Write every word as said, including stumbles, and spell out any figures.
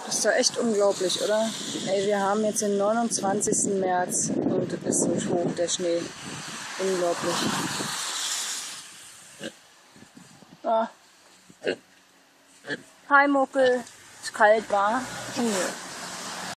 Das ist doch echt unglaublich, oder? Ey, wir haben jetzt den neunundzwanzigsten März und es ist so hoch, der Schnee. Unglaublich. Ah. Hi Muckel. Ist kalt, war? Nee.